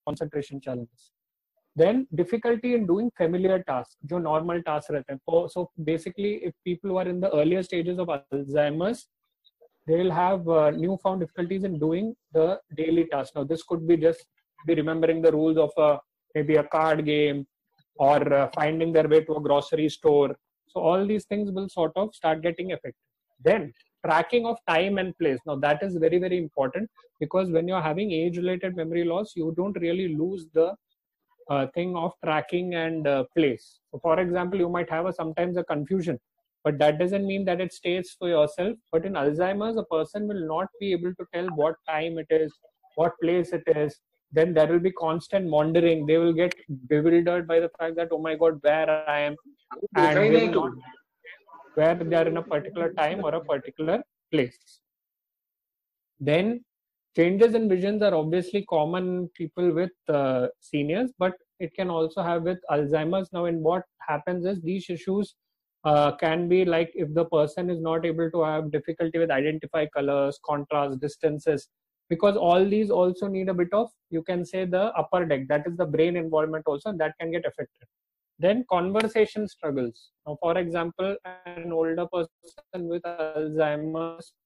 concentration challenges. Then difficulty in doing familiar tasks, जो normal tasks रहते हैं. So basically, if people who are in the earlier stages of Alzheimer's, they will have newfound difficulties in doing the daily tasks. Now, this could be just be remembering the rules of maybe a card game, or finding their way to a grocery store. So all these things will sort of start getting affected. Then tracking of time and place. Now that is very, very important, because when you're having age-related memory loss, you don't really lose the thing of tracking and place. So for example, you might have sometimes a confusion, but that doesn't mean that it stays for yourself. But in Alzheimer's, a person will not be able to tell what time it is, what place it is. Then there will be constant wandering. They will get bewildered by the fact that, oh my God, where I am, and they will not where they are in a particular time or a particular place. Then changes in visions are obviously common in people with seniors, but it can also have with Alzheimer's. Now, in what happens is these issues can be like if the person is not able to have difficulty with identify colors, contrast, distances, because all these also need a bit of, you can say, the upper deck, that is the brain involvement also, and that can get affected. Then conversation struggles. Now, for example, an older person with Alzheimer's,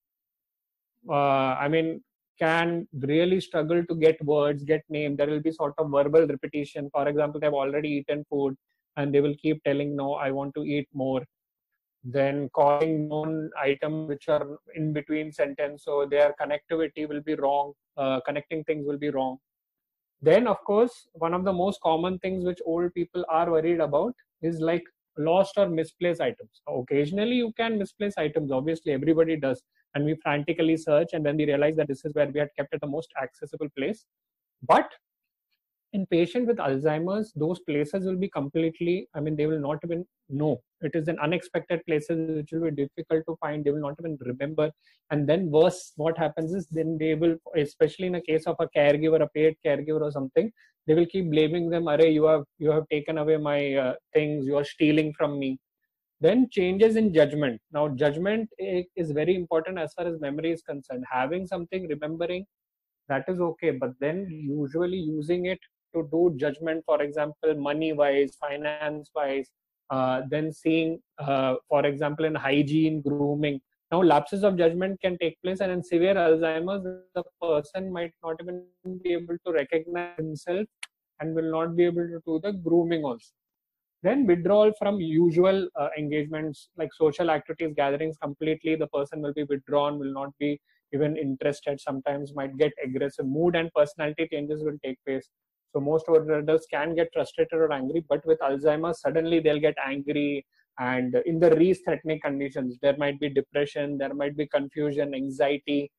can really struggle to get words, get names. There will be sort of verbal repetition. For example, they've already eaten food and they will keep telling, no, I want to eat more. Then calling known items which are in between sentence, so their connectivity will be wrong, connecting things will be wrong. Then, of course, one of the most common things which old people are worried about is like lost or misplaced items. Occasionally, you can misplace items. Obviously, everybody does. And we frantically search, and then we realize that this is where we had kept at the most accessible place. But in patient with Alzheimer's, those places will be completely, they will not even know. It is an unexpected places which will be difficult to find. They will not even remember. And then worse, what happens is then they will, especially in a case of a caregiver, a paid caregiver or something, they will keep blaming them. Arey, you have taken away my things. You are stealing from me. Then changes in judgment. Now, judgment is very important as far as memory is concerned. Having something, remembering, that is okay. But then usually using it to do judgment, for example, money-wise, finance-wise, then seeing, for example, in hygiene, grooming. Now, lapses of judgment can take place, and in severe Alzheimer's, the person might not even be able to recognize himself and will not be able to do the grooming also. Then withdrawal from usual engagements like social activities, gatherings completely. The person will be withdrawn, will not be even interested, sometimes might get aggressive. Mood and personality changes will take place. So most adults can get frustrated or angry, but with Alzheimer's, suddenly they'll get angry. And in the re-threatening conditions, there might be depression, there might be confusion, anxiety,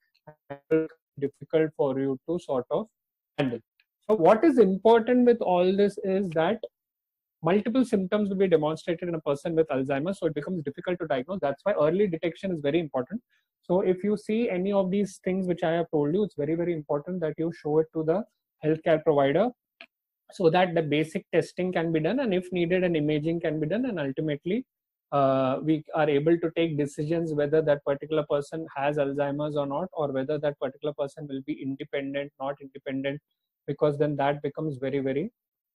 difficult for you to sort of handle. So what is important with all this is that multiple symptoms will be demonstrated in a person with Alzheimer's, so it becomes difficult to diagnose. That's why early detection is very important. So if you see any of these things which I have told you, it's very, very important that you show it to the healthcare provider so that the basic testing can be done, and if needed, an imaging can be done, and ultimately we are able to take decisions whether that particular person has Alzheimer's or not, or whether that particular person will be independent, not independent, because then that becomes very, very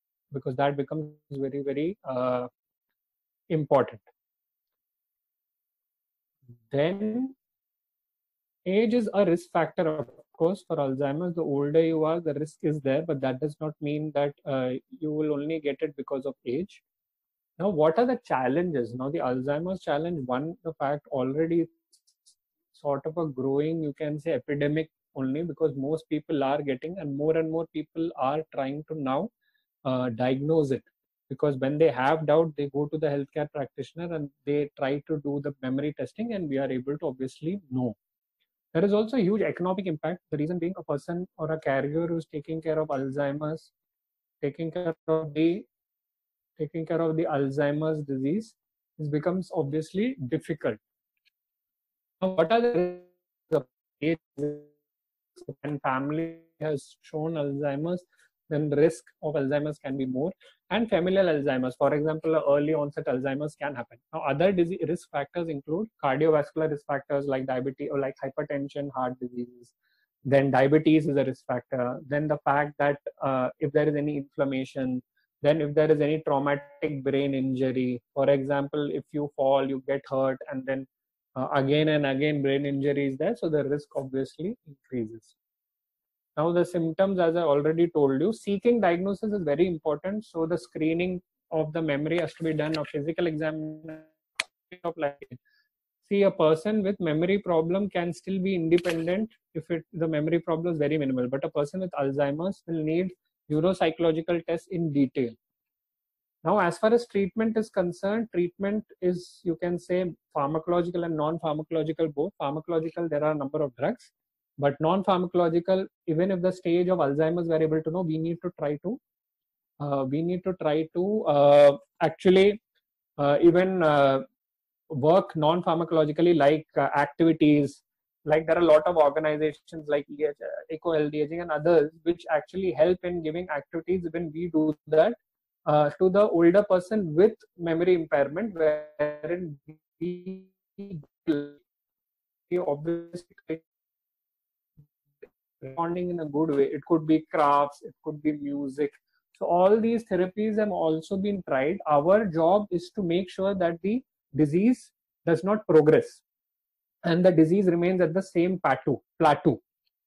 important. Then age is a risk factor, of course, for Alzheimer's. The older you are, the risk is there, but that does not mean that you will only get it because of age. Now, what are the challenges? Now, the Alzheimer's challenge, one, the fact already sort of a growing, you can say, epidemic only, because most people are getting, and more people are trying to now diagnose it, because when they have doubt, they go to the healthcare practitioner and they try to do the memory testing, and we are able to obviously know. There is also a huge economic impact. The reason being, a person or a caregiver who's taking care of Alzheimer's, taking care of the Alzheimer's disease, this becomes obviously difficult. Now, what are the when family has shown Alzheimer's, then the risk of Alzheimer's can be more. And familial Alzheimer's, for example, early onset Alzheimer's can happen. Now, other disease risk factors include cardiovascular risk factors like diabetes or like hypertension, heart diseases. Then diabetes is a risk factor. Then the fact that if there is any inflammation, then if there is any traumatic brain injury, for example, if you fall, you get hurt, and then again and again brain injury is there, so the risk obviously increases. Now the symptoms, as I already told you, seeking diagnosis is very important. So the screening of the memory has to be done, a physical examination of like, see, a person with memory problem can still be independent if the memory problem is very minimal, but a person with Alzheimer's will need neuropsychological tests in detail. Now, as far as treatment is concerned, treatment is, you can say, pharmacological and non-pharmacological both. Pharmacological, there are a number of drugs, but non-pharmacological, even if the stage of Alzheimer's we are able to know, we need to try to actually even work non-pharmacologically, like activities, like there are a lot of organizations like Eco Healthy Aging and others which actually help in giving activities when we do that to the older person with memory impairment, wherein we obviously responding in a good way. It could be crafts, it could be music. So all these therapies have also been tried. Our job is to make sure that the disease does not progress and the disease remains at the same plateau.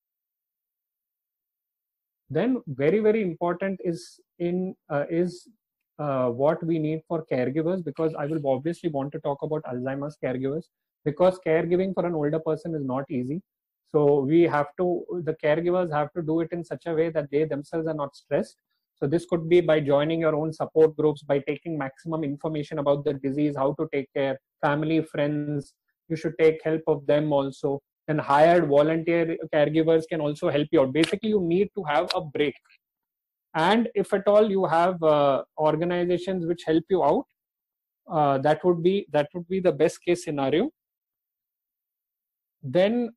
Then very, very important is what we need for caregivers, because I will obviously want to talk about Alzheimer's caregivers, because caregiving for an older person is not easy. So the caregivers have to do it in such a way that they themselves are not stressed. So this could be by joining your own support groups, by taking maximum information about the disease, how to take care, family, friends, you should take help of them also. And hired volunteer caregivers can also help you out. Basically, you need to have a break. And if at all you have organizations which help you out, that would be the best case scenario. Then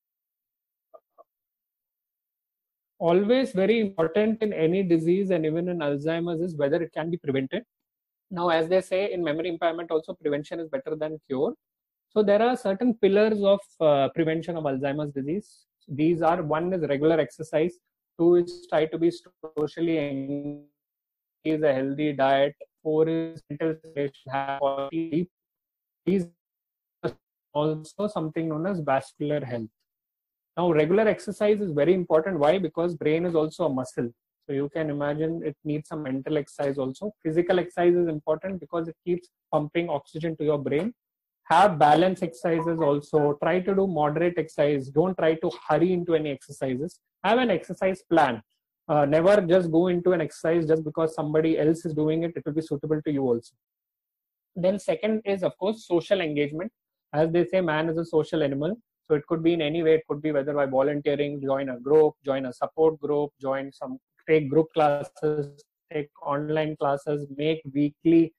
always very important in any disease and even in Alzheimer's is whether it can be prevented. Now, as they say in memory impairment also, prevention is better than cure. So there are certain pillars of prevention of Alzheimer's disease. These are: one is regular exercise, two is try to be socially engaged, is a healthy diet, four is mental stimulation. These are also something known as vascular health. Now, regular exercise is very important. Why? Because brain is also a muscle. So you can imagine it needs some mental exercise also. Physical exercise is important because it keeps pumping oxygen to your brain. Have balance exercises also. Try to do moderate exercise. Don't try to hurry into any exercises. Have an exercise plan. Never just go into an exercise just because somebody else is doing it. It will be suitable to you also. Then second is, of course, social engagement. As they say, man is a social animal. So it could be in any way. It could be whether by volunteering, join a group, join a support group, take group classes, take online classes, make weekly,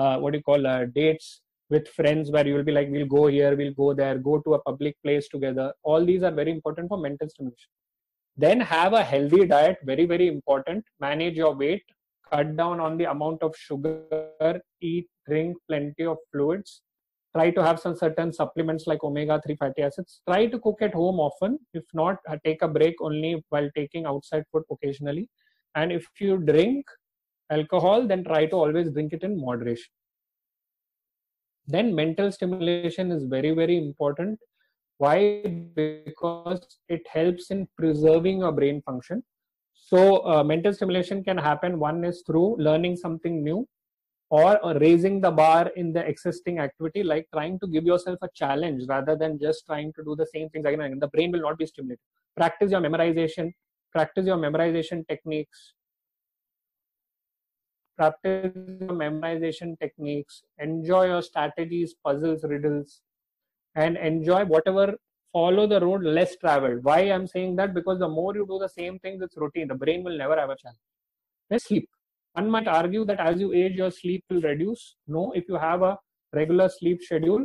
dates with friends where you will be like, we'll go here, we'll go there, go to a public place together. All these are very important for mental stimulation. Then have a healthy diet, very, very important. Manage your weight, cut down on the amount of sugar, drink plenty of fluids. Try to have some certain supplements like omega-3 fatty acids. Try to cook at home often. If not, take a break only while taking outside food occasionally. And if you drink alcohol, then try to always drink it in moderation. Then mental stimulation is very, very important. Why? Because it helps in preserving your brain function. So mental stimulation can happen. One is through learning something new, or raising the bar in the existing activity, like trying to give yourself a challenge rather than just trying to do the same things again and again. The brain will not be stimulated. Practice your memorization techniques. Enjoy your strategies, puzzles, riddles, and enjoy whatever, follow the road less traveled. Why I'm saying that? Because the more you do the same thing, it's routine. The brain will never have a chance. Then sleep. One might argue that as you age, your sleep will reduce. No, if you have a regular sleep schedule,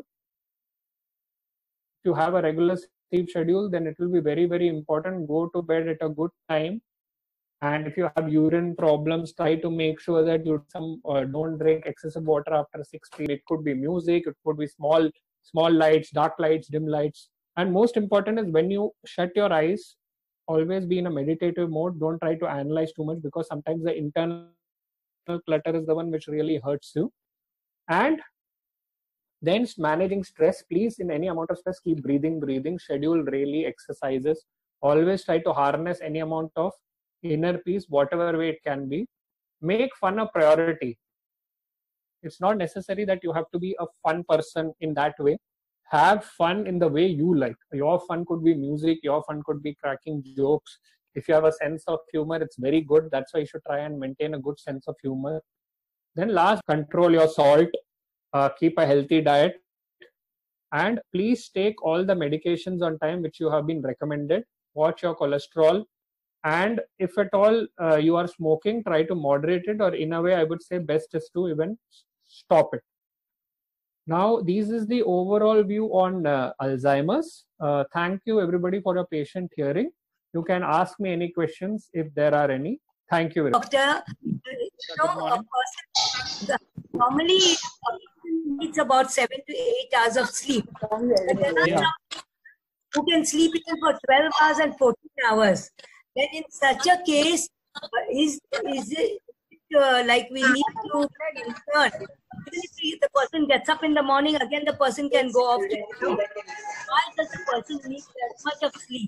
then it will be very, very important. Go to bed at a good time. And if you have urine problems, try to make sure that you don't drink excessive water after 6 p.m. It could be music, it could be small lights, dark lights, dim lights. And most important is when you shut your eyes, always be in a meditative mode. Don't try to analyze too much, because sometimes the internal clutter is the one which really hurts you. And then managing stress, please, in any amount of stress, keep breathing, schedule daily exercises. Always try to harness any amount of inner peace, whatever way it can be. Make fun a priority. It's not necessary that you have to be a fun person in that way. Have fun in the way you like. Your fun could be music, your fun could be cracking jokes. If you have a sense of humor, it's very good. That's why you should try and maintain a good sense of humor. Then last, control your salt, keep a healthy diet, and please take all the medications on time which you have been recommended. Watch your cholesterol, and if at all you are smoking, try to moderate it, or in a way I would say best is to even stop it. Now, this is the overall view on Alzheimer's. Thank you everybody for your patient hearing. You can ask me any questions if there are any. Thank you very much. Doctor, a person normally needs about 7 to 8 hours of sleep. Yeah. Who can sleep even for 12 hours and 14 hours. Then in such a case, is it like we need to return? Even if the person gets up in the morning, again the person can go off. Why does the person need that much of sleep?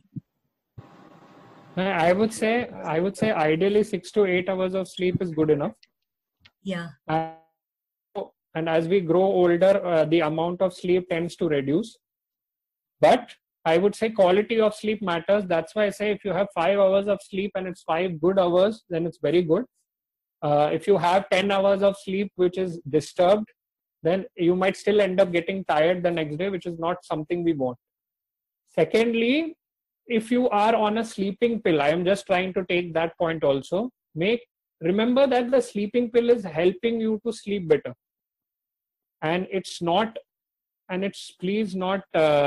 I would say ideally 6 to 8 hours of sleep is good enough. Yeah. And as we grow older, the amount of sleep tends to reduce. But I would say quality of sleep matters. That's why I say if you have 5 hours of sleep and it's 5 good hours, then it's very good. If you have 10 hours of sleep which is disturbed, then you might still end up getting tired the next day, which is not something we want. Secondly, if you are on a sleeping pill, I am just trying to take that point also. Remember that the sleeping pill is helping you to sleep better. And it's please not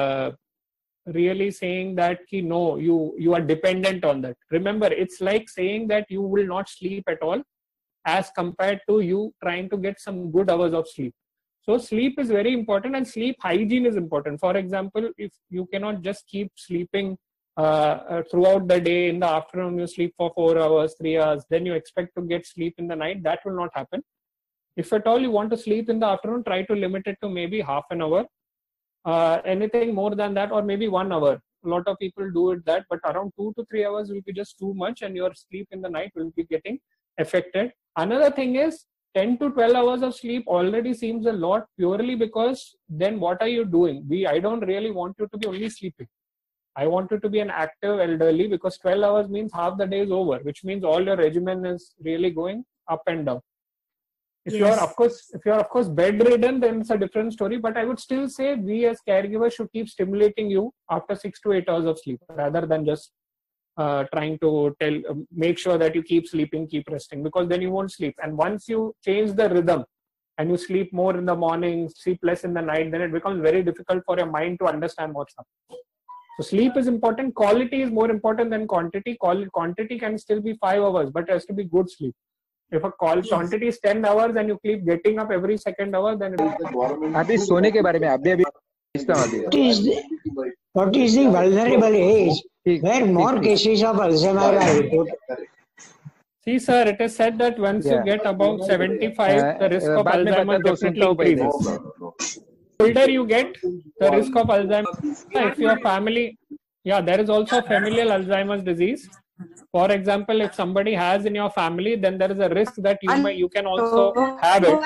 really saying that no, you are dependent on that. Remember, it's like saying that you will not sleep at all as compared to you trying to get some good hours of sleep. So sleep is very important, and sleep hygiene is important. For example, if you cannot just keep sleeping throughout the day, in the afternoon you sleep for 4 hours, 3 hours, then you expect to get sleep in the night, that will not happen. If at all you want to sleep in the afternoon, try to limit it to maybe half an hour. Anything more than that, or maybe 1 hour. A lot of people do it that, but around 2 to 3 hours will be just too much, and your sleep in the night will be getting affected. Another thing is 10 to 12 hours of sleep already seems a lot, purely because then what are you doing? I don't really want you to be only sleeping. I want you to be an active elderly, because 12 hours means half the day is over, which means all your regimen is really going up and down. If you are of course bedridden, then it's a different story. But I would still say we as caregivers should keep stimulating you after 6 to 8 hours of sleep, rather than just trying to make sure that you keep sleeping, keep resting, because then you won't sleep. And once you change the rhythm and you sleep more in the morning, sleep less in the night, then it becomes very difficult for your mind to understand what's happening. So sleep is important. Quality is more important than quantity. Quantity can still be 5 hours, but it has to be good sleep. If a quantity is 10 hours and you keep getting up every second hour, then it is. अभी सोने के बारे में अभी what is the vulnerable age where more cases of Alzheimer's are reported? See, sir, it is said that once you get above 75, the risk of Alzheimer's definitely increases. Older you get, the risk of Alzheimer's. If your family, there is also familial Alzheimer's disease. For example, if somebody has in your family, then there is a risk that you can also have it.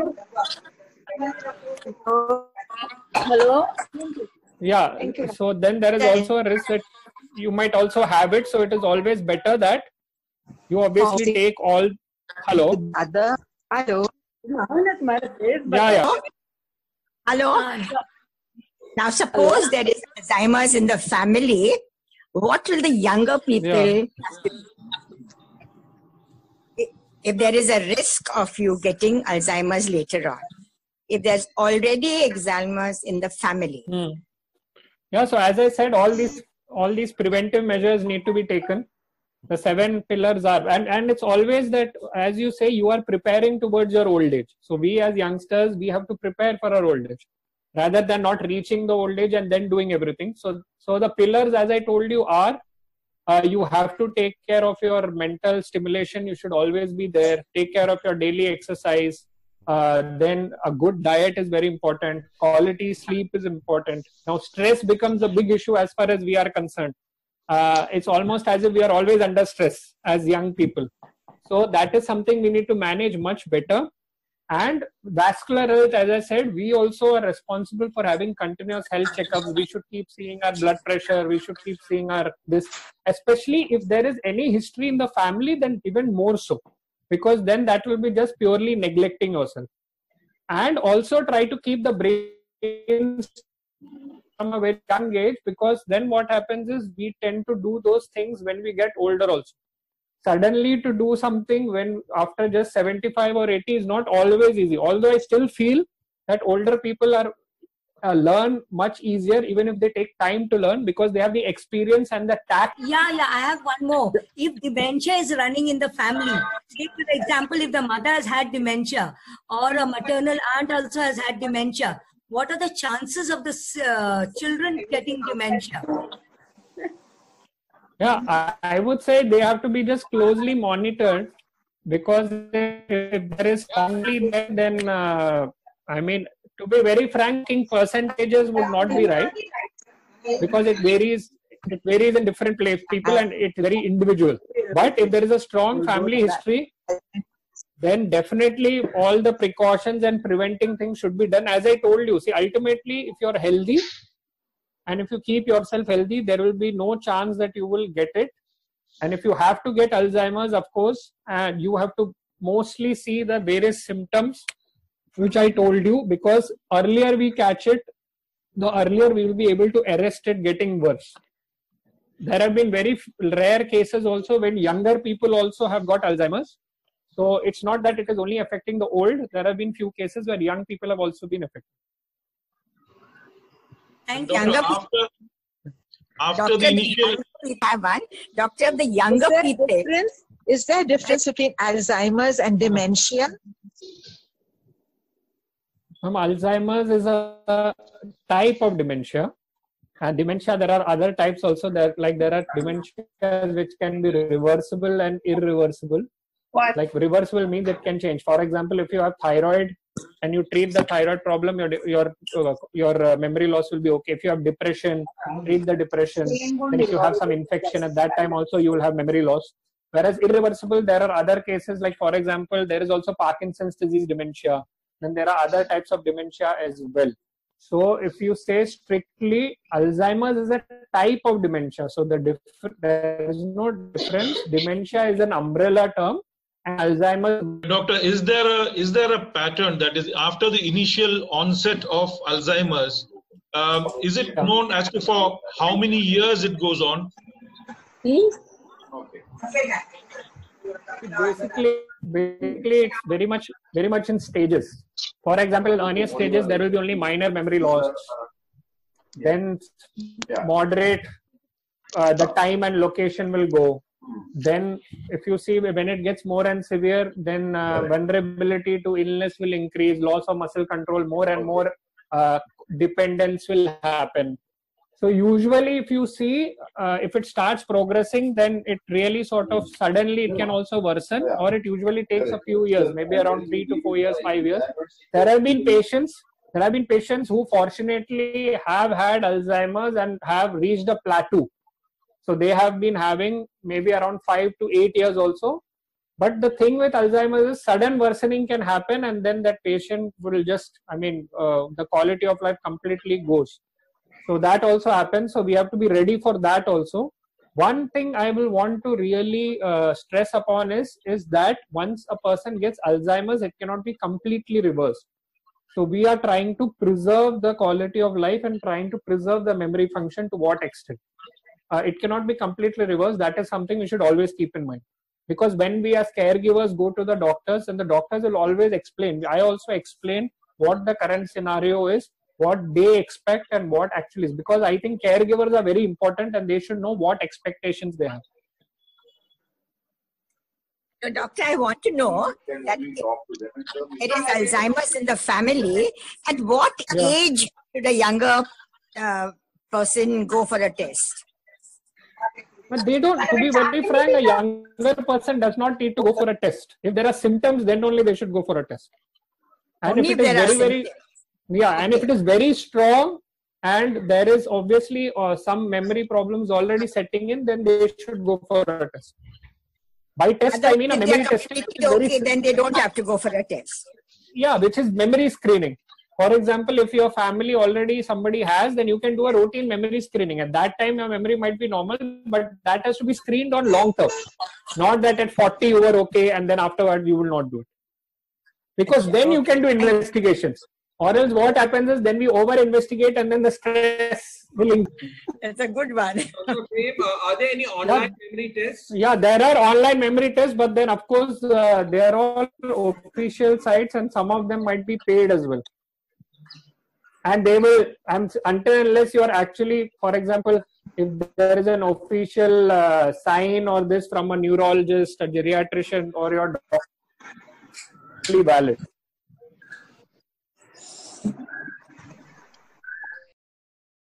Hello? Yeah, so then there is also a risk that you might also have it. So it is always better that you obviously take all. Hello? Hello? Yeah. Hello? Now suppose there is Alzheimer's in the family. What will the younger people, if there is a risk of you getting Alzheimer's later on, if there's already Alzheimer's in the family? Yeah, so as I said, all these preventive measures need to be taken. The 7 pillars are, and it's always that, as you say, you are preparing towards your old age. So we as youngsters, we have to prepare for our old age, rather than not reaching the old age and then doing everything. So the pillars, as I told you, are You have to take care of your mental stimulation. You should always be there. Take care of your daily exercise. Then a good diet is very important. Quality sleep is important. Now stress becomes a big issue as far as we are concerned. It's almost as if we are always under stress as young people. So that is something we need to manage much better. And vascular health, as I said, we also are responsible for having continuous health checkups. We should keep seeing our blood pressure. We should keep seeing our this, especially if there is any history in the family, then even more so, because then that will be just purely neglecting yourself. And also try to keep the brain from a very young age, because then what happens is we tend to do those things when we get older also. Suddenly to do something when after just 75 or 80 is not always easy. Although I still feel that older people are learn much easier, even if they take time to learn, because they have the experience and the tact. Yeah, I have one more. If dementia is running in the family, say for example, if the mother has had dementia or a maternal aunt also has had dementia, what are the chances of the children getting dementia? Yeah, I would say they have to be just closely monitored, because if there is strongly there, then I mean, to be very frank, percentages would not be right, because it varies in different people and it's very individual. But if there is a strong family history, then definitely all the precautions and preventing things should be done. As I told you, see, ultimately, if you're healthy and if you keep yourself healthy, there will be no chance that you will get it. And if you have to get Alzheimer's, of course, and you have to mostly see the various symptoms which I told you, because earlier we catch it, the earlier we will be able to arrest it getting worse. There have been very rare cases also when younger people also have got Alzheimer's. So it's not that it is only affecting the old. There have been few cases where young people have also been affected. And after the initial, we have one. Doctor, the younger people. Is there a difference between Alzheimer's and dementia? Alzheimer's is a type of dementia. And dementia, there are other types also. There are dementias which can be reversible and irreversible. What? Like reversible means it can change. For example, if you have thyroid and you treat the thyroid problem, your memory loss will be okay. If you have depression, treat the depression. Then if you have some infection at that time also, you will have memory loss. Whereas irreversible, there are other cases, like for example, there is also Parkinson's disease dementia. Then there are other types of dementia as well. So if you say strictly, Alzheimer's is a type of dementia. So there is no difference. Dementia is an umbrella term. And Alzheimer's. Doctor, is there a pattern that is after the initial onset of Alzheimer's? Is it known as to for how many years it goes on? Basically, it's very much in stages. For example, in earlier stages, there will be only minor memory loss. Then moderate, the time and location will go. Then if you see when it gets more and severe, then vulnerability to illness will increase, loss of muscle control, more and more dependence will happen. So usually if you see, if it starts progressing, then it really sort of suddenly it can also worsen, or it usually takes a few years, maybe around 3 to 4 years, 5 years. There have been patients who fortunately have had Alzheimer's and have reached a plateau. So they have been having maybe around 5 to 8 years also. But the thing with Alzheimer's is sudden worsening can happen, and then that patient will just, the quality of life completely goes. So that also happens. So we have to be ready for that also. One thing I will want to really stress upon is that once a person gets Alzheimer's, it cannot be completely reversed. So we are trying to preserve the quality of life and trying to preserve the memory function to what extent. It cannot be completely reversed. That is something we should always keep in mind. Because when we as caregivers go to the doctors, and the doctors will always explain. I also explain what the current scenario is, what they expect and what actually is. Because I think caregivers are very important and they should know what expectations they have. So, doctor, I want to know that it is Alzheimer's in the family. At what age should a younger person go for a test? But they don't, to be very frank, a younger person does not need to go for a test. If there are symptoms, then only they should go for a test. And Only if it is symptoms. and if it is very strong and there is obviously some memory problems already setting in, then they should go for a test. By test, I mean a memory test. Okay, then they don't have to go for a test. Yeah, which is memory screening. For example, if your family already somebody has, then you can do a routine memory screening. At that time, your memory might be normal, but that has to be screened on long term. Not that at 40 you were okay and then afterward you will not do it. Because then you can do investigations. Or else what happens is then we over investigate and then the stress will increase. It's a good one. So, Prem, are there any online memory tests? Yeah, there are online memory tests, but then of course they are all official sites and some of them might be paid as well. And they will, until unless you are actually, for example, if there is an official sign or this from a neurologist, a geriatrician, or your doctor, valid.